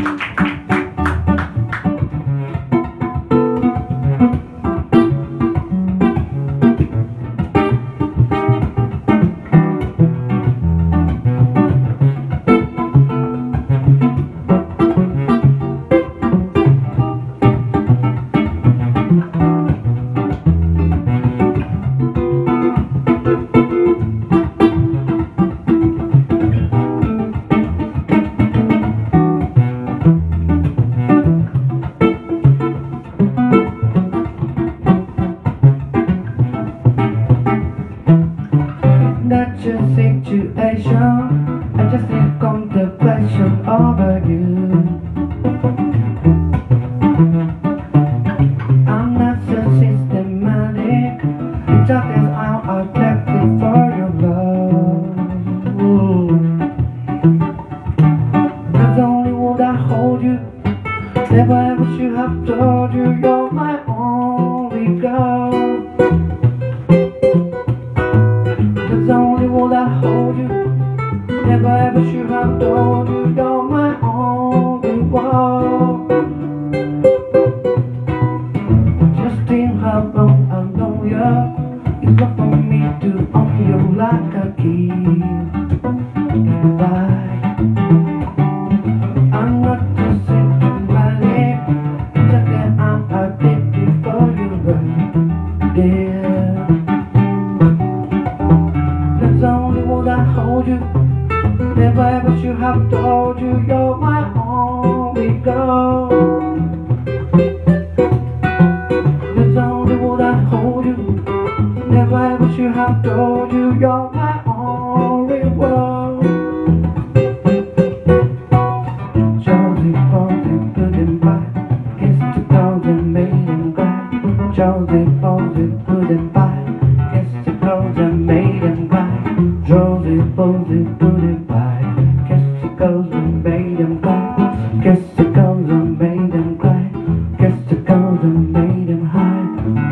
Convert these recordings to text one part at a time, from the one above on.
I just need contemplation over you. I'm not so systematic, it's just as I'm attracted for your love. There's only one that hold you, never ever should have told you you're my only girl. There's only one that hold you, never ever should have told you you're my only one. Just think how long I've known you. It's not for me to own you like a key. Goodbye. I'm not just symptomatic, just that I'm addicted for you, right there. There's only one that hold you, never ever should have told you you're my only girl. There's only one that hold you, never ever should have told you you're my only world. Georgy Porgy put him back, kissed the clothes and made him cry. Georgy Porgy put him back, kissed the clothes and made him cry. Georgy Porgy put him back, kissed the clothes and made him cry. Kissed the clothes and made him cry. Kissed the clothes and made him hide.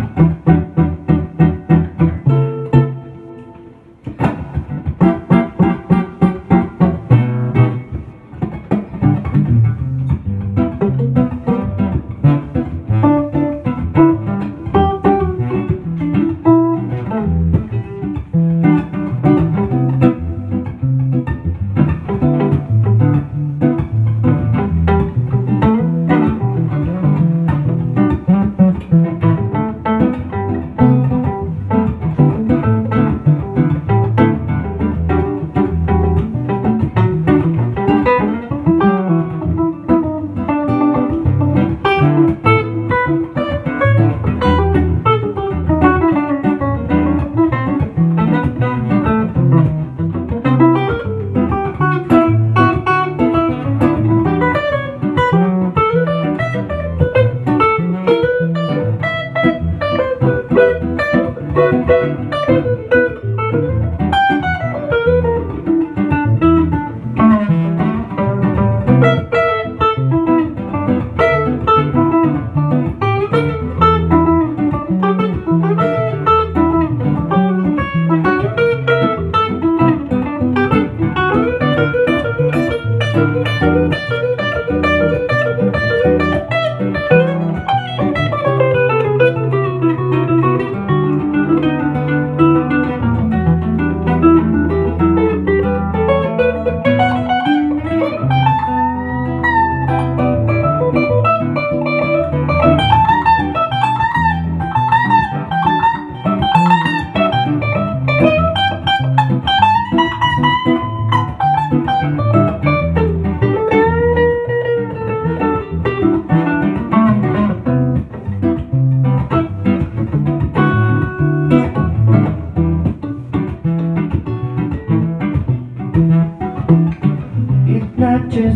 Not your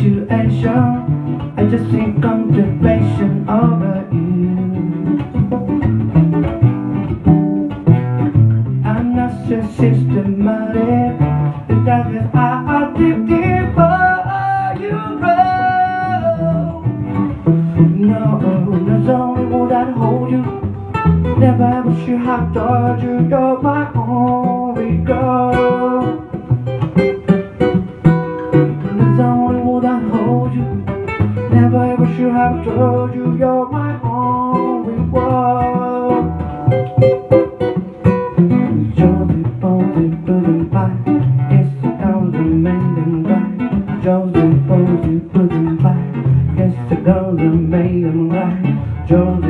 situation, I just think contemplation over you. I'm not so systematic, it's just that I'm addicted for you, bro. No, there's only one that hold you, never ever should have told you you're my only girl. There's only one that hold you, I've told you you're my only one. Georgy Porgy pudding pie, guess the girls are made him cry. Georgy Porgy pudding pie, guess the girls are made him cry.